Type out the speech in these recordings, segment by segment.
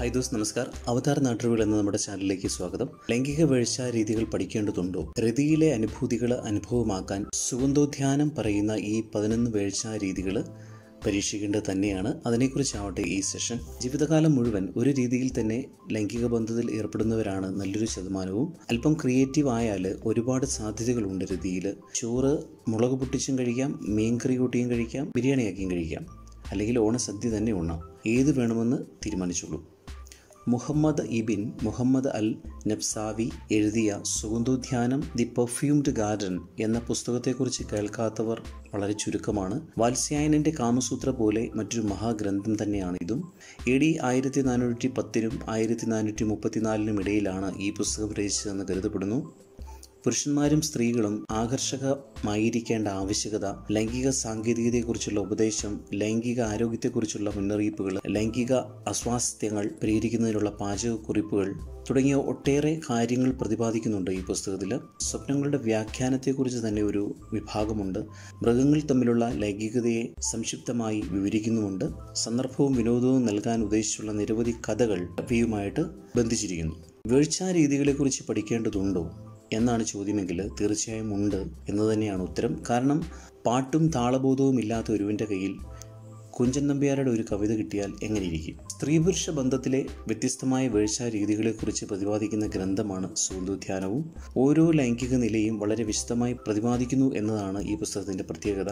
Hi those, നമസ്കാർ. അവതാർ നാട്ടുകൾ എന്ന നമ്മുടെ ചാനലിലേക്ക് സ്വാഗതം. ലൈംഗിക വീഴ്ച രീതികൾ പഠിക്കേണ്ടതുണ്ടോ? രതിയിലെ അനുഭൂതികൾ അനുഭവമാക്കാൻ സുഗന്ധോദ്യാനം പറയുന്ന ഈ 11 വീഴ്ച രീതികൾ പരീക്ഷിക്കേണ്ടത് തന്നെയാണ്. അതിനെക്കുറിച്ചാവട്ടെ ഈ സെഷൻ. ജീവിതകാലം മുഴുവൻ ഒരു രീതിയിൽ തന്നെ ലൈംഗിക ബന്ധത്തിൽ ഏർപ്പെടുന്നവരാണ് നല്ലൊരു ശതമാനവും. അല്പം ക്രിയേറ്റീവ് ആയാൽ ഒരുപാട് സാധ്യതകളുണ്ട് രതിയിൽ. ചോറ് മുളക് പൊട്ടിച്ചും കഴിക്കാം, മീൻകറി കൂട്ടിയും കഴിക്കാം, ബിരിയാണിയാക്കിയും കഴിക്കാം, അല്ലെങ്കിൽ ഓണസദ്യ തന്നെ ഉണ്ണാം. ഏത് വേണമെന്ന് തീരുമാനിച്ചുള്ളൂ. മുഹമ്മദ് ഇബിൻ മുഹമ്മദ് അൽ നബ്സാവി എഴുതിയ സുഗന്ധോദ്യാനം ദി പെർഫ്യൂംഡ് ഗാർഡൻ എന്ന പുസ്തകത്തെക്കുറിച്ച് കേൾക്കാത്തവർ വളരെ ചുരുക്കമാണ്. വാത്സ്യായനൻ്റെ കാമസൂത്ര പോലെ മറ്റൊരു മഹാഗ്രന്ഥം തന്നെയാണ് ഇതും. AD 1410 1434 ഇടയിലാണ് ഈ പുസ്തകം രചിച്ചതെന്ന് കരുതപ്പെടുന്നു. പുരുഷന്മാരും സ്ത്രീകളും ആകർഷകമായിരിക്കേണ്ട ആവശ്യകത, ലൈംഗിക സാങ്കേതികതയെക്കുറിച്ചുള്ള ഉപദേശം, ലൈംഗിക ആരോഗ്യത്തെക്കുറിച്ചുള്ള മുന്നറിയിപ്പുകൾ, ലൈംഗിക അസ്വാസ്ഥ്യങ്ങൾ പരിഹരിക്കുന്നതിനുള്ള പാചകക്കുറിപ്പുകൾ തുടങ്ങിയ ഒട്ടേറെ കാര്യങ്ങൾ പ്രതിപാദിക്കുന്നുണ്ട് ഈ പുസ്തകത്തിൽ. സ്വപ്നങ്ങളുടെ വ്യാഖ്യാനത്തെക്കുറിച്ച് തന്നെ ഒരു വിഭാഗമുണ്ട്. മൃഗങ്ങൾ തമ്മിലുള്ള ലൈംഗികതയെ സംക്ഷിപ്തമായി വിവരിക്കുന്നുമുണ്ട്. സന്ദർഭവും വിനോദവും നൽകാൻ ഉദ്ദേശിച്ചുള്ള നിരവധി കഥകൾ അവയുമായിട്ട് ബന്ധിച്ചിരിക്കുന്നു. വീഴ്ചാ രീതികളെക്കുറിച്ച് പഠിക്കേണ്ടതുണ്ടോ എന്നാണ് ചോദ്യമെങ്കിൽ തീർച്ചയായും ഉണ്ട് എന്ന് തന്നെയാണ് ഉത്തരം. കാരണം പാട്ടും താളബോധവും ഇല്ലാത്ത ഒരുവൻ്റെ കയ്യിൽ കുഞ്ചൻ നമ്പ്യാരുടെ ഒരു കവിത കിട്ടിയാൽ എങ്ങനെയിരിക്കും? സ്ത്രീ പുരുഷ ബന്ധത്തിലെ വ്യത്യസ്തമായ വീഴ്ചാ രീതികളെക്കുറിച്ച് പ്രതിപാദിക്കുന്ന ഗ്രന്ഥമാണ് സുഗന്ധോദ്യാനവും. ഓരോ ലൈംഗിക നിലയും വളരെ വിശദമായി പ്രതിപാദിക്കുന്നു എന്നതാണ് ഈ പുസ്തകത്തിൻ്റെ പ്രത്യേകത.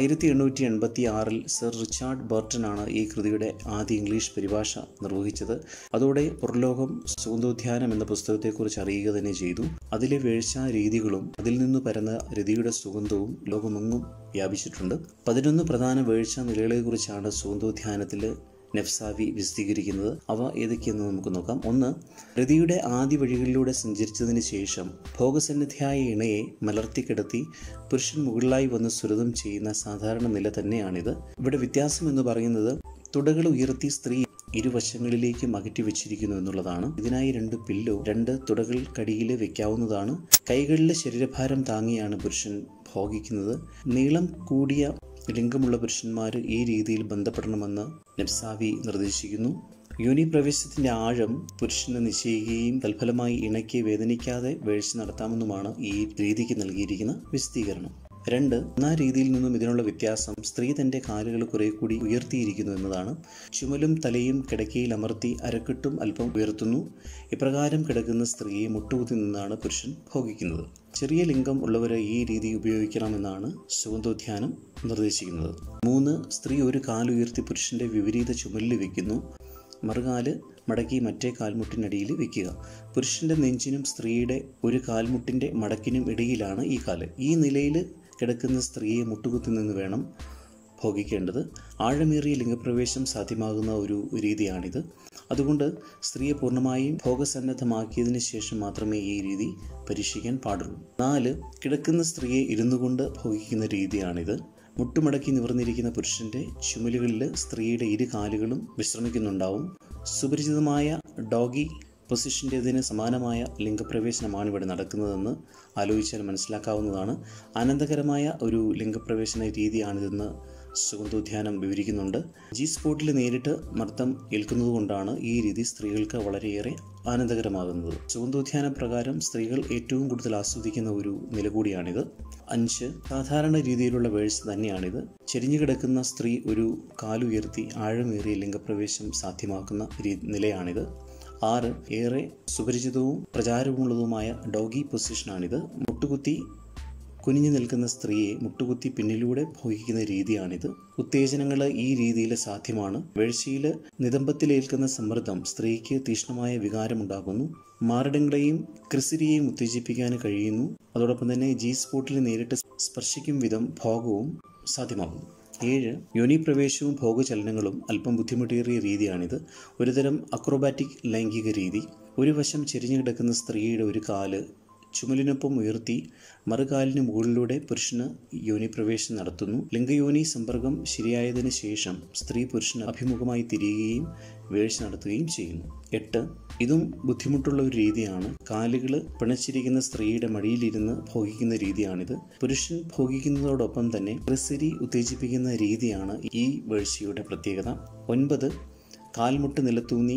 1886 സർ റിച്ചാർഡ് ബർട്ടൺ ആണ് ഈ കൃതിയുടെ ആദ്യ ഇംഗ്ലീഷ് പരിഭാഷ നിർവഹിച്ചത്. അതോടെ പുറലോകം സുഗന്ധോദ്യാനം എന്ന പുസ്തകത്തെക്കുറിച്ച് അറിയുക തന്നെ ചെയ്തു. അതിലെ വീഴ്ചാ രീതികളും അതിൽ നിന്ന് പരന്ന രതിയുടെ സുഗന്ധവും ലോകമെങ്ങും വ്യാപിച്ചിട്ടുണ്ട്. 11 പ്രധാന വീഴ്ചാ നിലകളെക്കുറിച്ചാണ് സുഗന്ധോദ്യാനത്തിൽ നബ്സാവി വിശദീകരിക്കുന്നത്. അവ ഏതൊക്കെയെന്ന് നമുക്ക് നോക്കാം. 1. രതിയുടെ ആദ്യ വഴികളിലൂടെ സഞ്ചരിച്ചതിന് ശേഷം ഭോഗസന്നിധിയായ ഇണയെ മലർത്തിക്കിടത്തി പുരുഷൻ മുകളിലായി വന്ന് സുരതം ചെയ്യുന്ന സാധാരണ നില തന്നെയാണിത്. ഇവിടെ വ്യത്യാസം എന്ന് പറയുന്നത് തുടകൾ ഉയർത്തി സ്ത്രീ ഇരുവശങ്ങളിലേക്കും അകറ്റി വെച്ചിരിക്കുന്നു എന്നുള്ളതാണ്. ഇതിനായി 2 പില്ലോ 2 തുടകൾക്കടിയിൽ വെക്കാവുന്നതാണ്. കൈകളിലെ ശരീരഭാരം താങ്ങിയാണ് പുരുഷൻ ഭോഗിക്കുന്നത്. നീളം കൂടിയ ലിംഗമുള്ള പുരുഷന്മാർ ഈ രീതിയിൽ ബന്ധപ്പെടണമെന്ന് നബ്സാവി നിർദ്ദേശിക്കുന്നു. യോനി പ്രവേശത്തിൻ്റെ ആഴം പുരുഷന് നിശ്ചയിക്കുകയും തൽഫലമായി ഇണയ്ക്ക് വേദനിക്കാതെ വീഴ്ച നടത്താമെന്നുമാണ് ഈ രീതിക്ക് നൽകിയിരിക്കുന്ന വിശദീകരണം. 2. ഒന്നാം രീതിയിൽ നിന്നും ഇതിനുള്ള വ്യത്യാസം സ്ത്രീ തൻ്റെ കാലുകൾ കുറെ കൂടി ഉയർത്തിയിരിക്കുന്നു എന്നതാണ്. ചുമലും തലയും കിടക്കയിൽ അമർത്തി അരക്കെട്ടും അല്പം ഉയർത്തുന്നു. ഇപ്രകാരം കിടക്കുന്ന സ്ത്രീയെ മുട്ടുകുത്തി നിന്നാണ് പുരുഷൻ ഭോഗിക്കുന്നത്. ചെറിയ ലിംഗം ഉള്ളവരെ ഈ രീതി ഉപയോഗിക്കണമെന്നാണ് സുഗന്ധോദ്യാനം നിർദ്ദേശിക്കുന്നത്. 3. സ്ത്രീ ഒരു കാലുയർത്തി പുരുഷൻ്റെ വിപരീത ചുമലിൽ വയ്ക്കുന്നു. മറുകാല് മടക്കി മറ്റേ കാൽമുട്ടിനടിയിൽ വയ്ക്കുക. പുരുഷൻ്റെ നെഞ്ചിനും സ്ത്രീയുടെ ഒരു കാൽമുട്ടിൻ്റെ മടക്കിനും ഇടയിലാണ് ഈ കാല്. ഈ നിലയിൽ കിടക്കുന്ന സ്ത്രീയെ മുട്ടുകുത്തി നിന്ന് വേണം ഭോഗിക്കേണ്ടത്. ആഴമേറിയ ലിംഗപ്രവേശം സാധ്യമാകുന്ന ഒരു രീതിയാണിത്. അതുകൊണ്ട് സ്ത്രീയെ പൂർണ്ണമായും ഭോഗസന്നദ്ധമാക്കിയതിന് ശേഷം മാത്രമേ ഈ രീതി പരീക്ഷിക്കാൻ പാടുള്ളൂ. 4. കിടക്കുന്ന സ്ത്രീയെ ഇരുന്നു കൊണ്ട് ഭോഗിക്കുന്ന രീതിയാണിത്. മുട്ടുമടക്കി നിവർന്നിരിക്കുന്ന പുരുഷൻ്റെ ചുമലുകളിൽ സ്ത്രീയുടെ ഇരു കാലുകളും വിശ്രമിക്കുന്നുണ്ടാവും. സുപരിചിതമായ ഡോഗി പൊസിഷൻ്റെതിന് സമാനമായ ലിംഗപ്രവേശനമാണ് ഇവിടെ നടക്കുന്നതെന്ന് ആലോചിച്ചാൽ മനസ്സിലാക്കാവുന്നതാണ്. ആനന്ദകരമായ ഒരു ലിംഗപ്രവേശന രീതിയാണിതെന്ന് സുഗന്ധോദ്യാനം വിവരിക്കുന്നുണ്ട്. സ്പോട്ടിൽ നേരിട്ട് മർദ്ദം ഏൽക്കുന്നതുകൊണ്ടാണ് ഈ രീതി സ്ത്രീകൾക്ക് വളരെയേറെ ആനന്ദകരമാകുന്നത്. സുഗന്ധോദ്യാന പ്രകാരം സ്ത്രീകൾ ഏറ്റവും കൂടുതൽ ആസ്വദിക്കുന്ന ഒരു നില കൂടിയാണിത്. 5. സാധാരണ രീതിയിലുള്ള വീഴ്ച തന്നെയാണിത്. ചെരിഞ്ഞു കിടക്കുന്ന സ്ത്രീ ഒരു കാലുയർത്തി ആഴമേറിയ ലിംഗപ്രവേശം സാധ്യമാക്കുന്ന നിലയാണിത്. 6. ഏറെ സുപരിചിതവും പ്രചാരമുള്ളതുമായ ഡോഗി പൊസിഷനാണിത്. മുട്ടുകുത്തി കുനിഞ്ഞു നിൽക്കുന്ന സ്ത്രീയെ മുട്ടുകുത്തി പിന്നിലൂടെ ഭോഗിക്കുന്ന രീതിയാണിത്. ഉത്തേജനങ്ങൾ ഈ രീതിയിൽ സാധ്യമാണ്. വീഴ്ചയിൽ നിതംബത്തിലേൽക്കുന്ന സമ്മർദ്ദം സ്ത്രീക്ക് തീക്ഷ്ണമായ വികാരമുണ്ടാക്കുന്നു. മാറിടങ്ങളെയും ക്രിസിരിയെയും ഉത്തേജിപ്പിക്കാൻ കഴിയുന്നു. അതോടൊപ്പം തന്നെ സ്പോട്ടിൽ നേരിട്ട് സ്പർശിക്കും വിധം ഭോഗവും സാധ്യമാകുന്നു. 7. യോനി പ്രവേശവും ഭോഗചലനങ്ങളും അല്പം ബുദ്ധിമുട്ടേറിയ രീതിയാണിത്. ഒരുതരം അക്രോബാറ്റിക് ലൈംഗിക രീതി. ഒരു വശം ചെരിഞ്ഞു കിടക്കുന്ന സ്ത്രീയുടെ ഒരു കാല് ചുമലിനൊപ്പം ഉയർത്തി മറുകാലിന് മുകളിലൂടെ പുരുഷന് യോനി പ്രവേശം നടത്തുന്നു. ലിംഗയോനി സമ്പർക്കം ശരിയായതിനു ശേഷം സ്ത്രീ പുരുഷന് അഭിമുഖമായി തിരിയുകയും വീഴ്ച നടത്തുകയും ചെയ്യുന്നു. 8. ഇതും ബുദ്ധിമുട്ടുള്ള ഒരു രീതിയാണ്. കാലുകൾ പിണച്ചിരിക്കുന്ന സ്ത്രീയുടെ മടിയിലിരുന്ന് ഭോഗിക്കുന്ന രീതിയാണിത്. പുരുഷൻ ഭോഗിക്കുന്നതോടൊപ്പം തന്നെ ക്രിസിരി ഉത്തേജിപ്പിക്കുന്ന രീതിയാണ് ഈ വീഴ്ചയുടെ പ്രത്യേകത. 9. കാൽമുട്ട് നിലത്തൂന്നി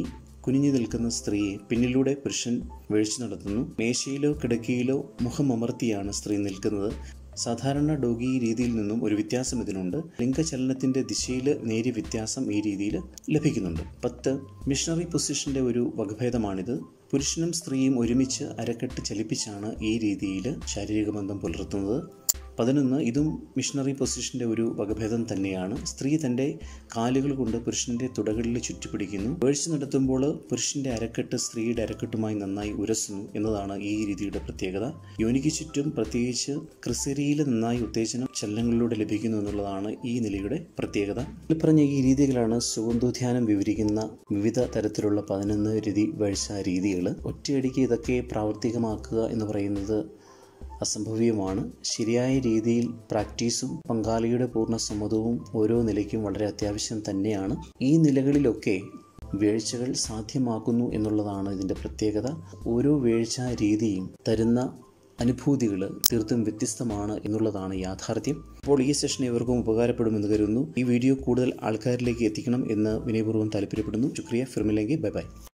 കുനിഞ്ഞു നിൽക്കുന്ന സ്ത്രീയെ പിന്നിലൂടെ പുരുഷൻ വീഴ്ച നടത്തുന്നു. മേശയിലോ കിടക്കയിലോ മുഖമമർത്തിയാണ് സ്ത്രീ നിൽക്കുന്നത്. സാധാരണ ഡോഗി രീതിയിൽ നിന്നും ഒരു വ്യത്യാസം ഇതിനുണ്ട്. ലിംഗചലനത്തിന്റെ ദിശയിൽ നേരിയ വ്യത്യാസം ഈ രീതിയിൽ ലഭിക്കുന്നുണ്ട്. 10 മിഷണറി പൊസിഷന്റെ ഒരു വകഭേദമാണിത്. പുരുഷനും സ്ത്രീയും ഒരുമിച്ച് അരക്കെട്ട് ചലിപ്പിച്ചാണ് ഈ രീതിയിൽ ശാരീരിക ബന്ധം പുലർത്തുന്നത്. 11 ഇതും മിഷണറി പൊസിഷന്റെ ഒരു വകഭേദം തന്നെയാണ്. സ്ത്രീ തൻ്റെ കാലുകൾ കൊണ്ട് പുരുഷന്റെ തുടകളിൽ ചുറ്റിപ്പിടിക്കുന്നു. വീഴ്ച നടത്തുമ്പോൾ പുരുഷന്റെ അരക്കെട്ട് സ്ത്രീയുടെ അരക്കെട്ടുമായി നന്നായി ഉരസുന്നു എന്നതാണ് ഈ രീതിയുടെ പ്രത്യേകത. യോനിക്ക് ചുറ്റും പ്രത്യേകിച്ച് ക്രിസരിയിൽ നന്നായി ഉത്തേജനം ചലനങ്ങളിലൂടെ ലഭിക്കുന്നു എന്നുള്ളതാണ് ഈ നിലയുടെ പ്രത്യേകത. പറഞ്ഞ ഈ രീതികളാണ് സുഗന്ധോദ്യാനം വിവരിക്കുന്ന വിവിധ തരത്തിലുള്ള 11 രതി വീഴ്ച രീതികൾ. ഒറ്റയടിക്ക് ഇതൊക്കെ പ്രാവർത്തികമാക്കുക എന്ന് പറയുന്നത് അസംഭവ്യമാണ്. ശരിയായ രീതിയിൽ പ്രാക്ടീസും പങ്കാളിയുടെ പൂർണ്ണ സമ്മതവും ഓരോ നിലയ്ക്കും വളരെ അത്യാവശ്യം തന്നെയാണ്. ഈ നിലകളിലൊക്കെ വീഴ്ചകൾ സാധ്യമാക്കുന്നു എന്നുള്ളതാണ് ഇതിൻ്റെ പ്രത്യേകത. ഓരോ വീഴ്ച രീതിയും തരുന്ന അനുഭൂതികൾ തീർത്തും വ്യത്യസ്തമാണ് എന്നുള്ളതാണ് യാഥാർത്ഥ്യം. അപ്പോൾ ഈ സെഷൻ ഇവർക്കും ഉപകാരപ്പെടുമെന്ന് കരുതുന്നു. ഈ വീഡിയോ കൂടുതൽ ആൾക്കാരിലേക്ക് എത്തിക്കണം എന്ന് വിനയപൂർവ്വം താല്പര്യപ്പെടുന്നു. ശുക്രിയ. ഫിർമില്ലെങ്കിൽ ബൈ ബൈ.